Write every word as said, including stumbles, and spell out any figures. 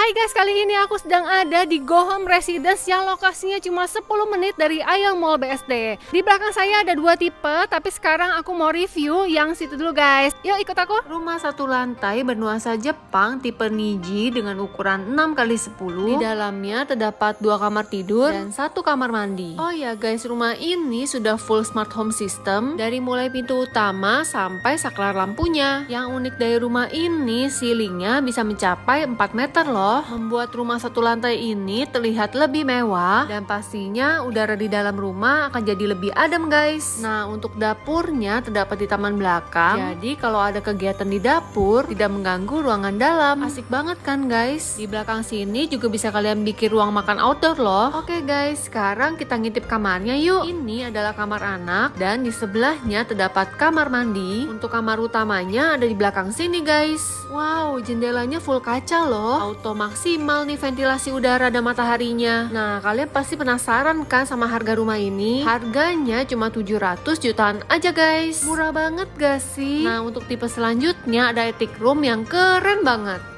Hai guys, kali ini aku sedang ada di Go Home Residence yang lokasinya cuma sepuluh menit dari Ayang Mall B S D. Di belakang saya ada dua tipe, tapi sekarang aku mau review yang situ dulu guys. Yuk ikut aku. Rumah satu lantai bernuansa Jepang tipe Niji dengan ukuran enam kali sepuluh. Di dalamnya terdapat dua kamar tidur dan satu kamar mandi. Oh ya guys, rumah ini sudah full smart home system dari mulai pintu utama sampai saklar lampunya. Yang unik dari rumah ini, ceilingnya bisa mencapai empat meter loh. Membuat rumah satu lantai ini terlihat lebih mewah dan pastinya udara di dalam rumah akan jadi lebih adem guys. Nah, untuk dapurnya terdapat di taman belakang, jadi kalau ada kegiatan di dapur tidak mengganggu ruangan dalam. Asik banget kan guys. Di belakang sini juga bisa kalian bikin ruang makan outdoor loh. Oke guys, sekarang kita ngintip kamarnya yuk. Ini adalah kamar anak dan di sebelahnya terdapat kamar mandi. Untuk kamar utamanya ada di belakang sini guys. Wow, jendelanya full kaca loh. Auto maksimal nih ventilasi udara dan mataharinya. Nah, kalian pasti penasaran kan sama harga rumah ini? Harganya cuma tujuh ratus jutaan aja guys. Murah banget gak sih? Nah, untuk tipe selanjutnya ada attic room yang keren banget.